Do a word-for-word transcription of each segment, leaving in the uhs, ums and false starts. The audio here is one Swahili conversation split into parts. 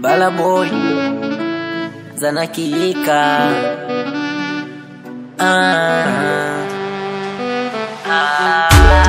Bala boy Zanakika ah, ah.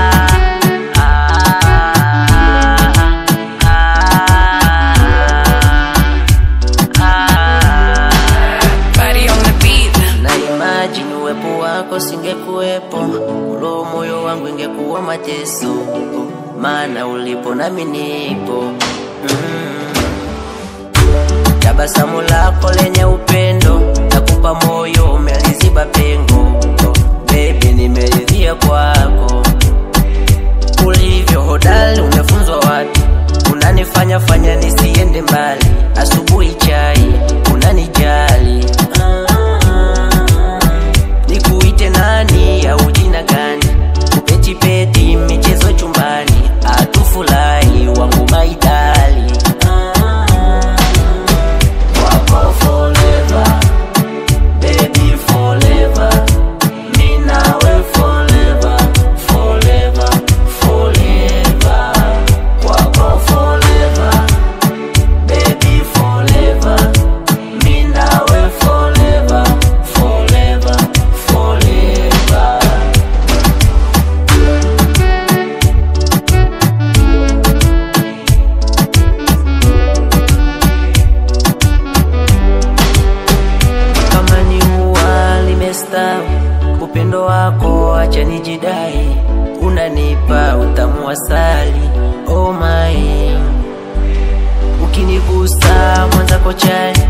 Uwepo wako singekuwepo, ulo moyo wangu ingekuwa mateso, maana ulipo nami nipo. mm. Tabasamu lako lenye upendo, nakupa moyo umeliziba pengo. Baby nimeridhia kwako, ulivyo hodari umefunzwa wapi? Unanifanya fanya nisiende mbali, asubuhi chai unanijali. Nikuite nani au jina gani? Peti peti michezo chumbani, atufurahi wangu maidali. Wako forever, baby forever, mi nawe forever, forever, forever. Wako forever, baby forever, mi nawe forever, forever, forever. Kama ni ua limestawi, upendo wako acha nijidai, unanipa utamu asali. Oh my, ukinigusa mwanza kochai,